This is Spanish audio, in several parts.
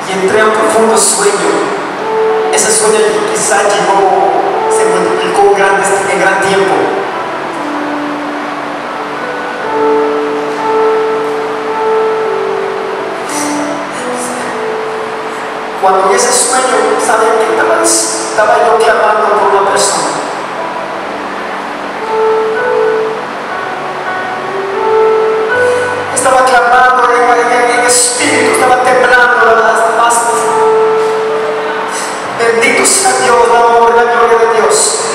y entré a un profundo sueño. Ese sueño quizá se multiplicó en gran tiempo. Cuando en ese sueño, ¿saben que estaba yo clamando por una persona? Estaba clamando en espíritu, estaba temblando las bases. Bendito sea Dios, la gloria de Dios.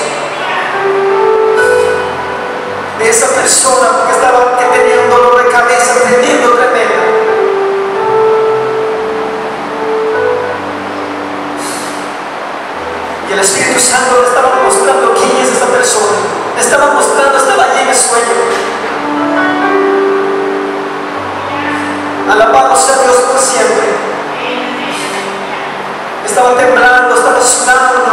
De esa persona que tenía un dolor de cabeza tremendo. Y el Espíritu Santo le estaba mostrando quién es esa persona. Le estaba mostrando, estaba allí en el sueño. Alabado sea Dios por siempre. Estaba temblando, estaba sudando.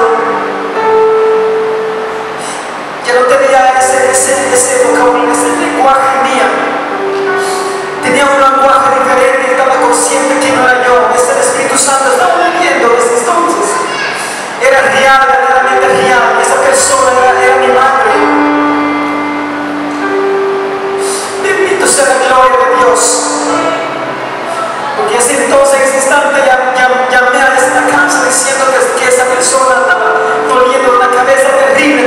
Ya no tenía ese vocabulario, ese lenguaje mía. Tenía un lenguaje diferente. Estaba consciente que no era yo. Es el Espíritu Santo. Estaba viviendo desde entonces. Era real, verdaderamente real. Esa persona era mi madre. Bendito sea la gloria de Dios. Porque ese entonces, en ese instante, llamé a esta casa diciendo que esa persona estaba doliendo una cabeza terrible.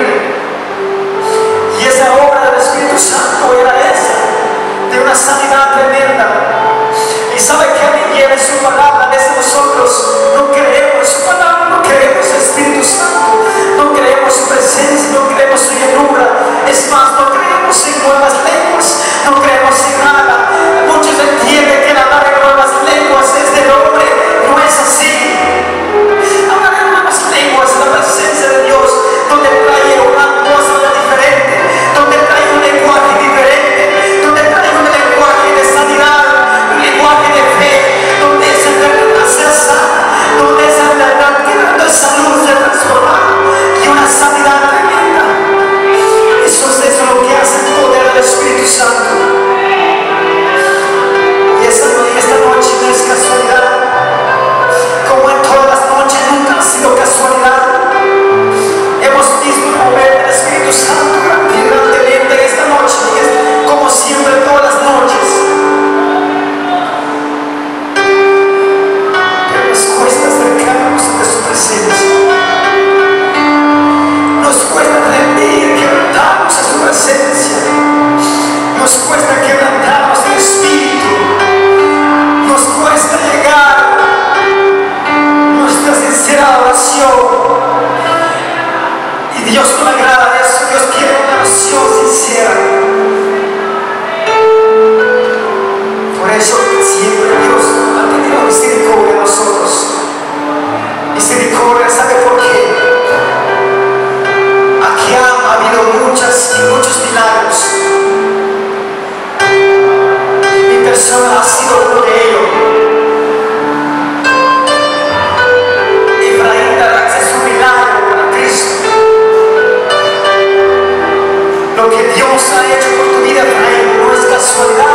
Y esa obra del Espíritu Santo era esa, de una sanidad tremenda. Y sabe que alguien lleve su palabra. A veces nosotros no creemos en su palabra, no creemos en el Espíritu Santo, no creemos en su presencia, no creemos en su llenura. Es más, no creemos en nuevas lenguas, no creemos en nada. Muchos entienden que el hablar en nuevas lenguas es del hombre, no es así. Hablar en nuevas lenguas es la presencia de Dios, donde trae una cosa diferente, donde trae un lenguaje diferente, donde trae un lenguaje de sanidad, un lenguaje de fe, donde esa enfermedad se sana, donde esa enfermedad de salud se transforma y una sanidad tremenda. Eso es lo que hace el poder del Espíritu Santo. Y esta noche no es casualidad, como en todas las noches nunca ha sido casualidad. Hemos visto el mover del Espíritu Santo grandemente en esta noche, como siempre todas las noches. Pero nos cuesta acercarnos ante su presencia. Nos cuesta rendir, quebrantarnos a su presencia. Nos cuesta quebrantarnos en espíritu. Nos cuesta llegar nuestra sincera oración. Y Dios no le agrada eso. Dios quiere una oración sincera. Por eso siempre Dios ha tenido misericordia de nosotros. Misericordia, ¿sabe por qué? Aquí ha habido muchos milagros. Mi persona ha sido uno de ellos. Efraín Darax es un milagro para Cristo. Lo que Dios ha hecho por tu vida, Efraín, no es casualidad.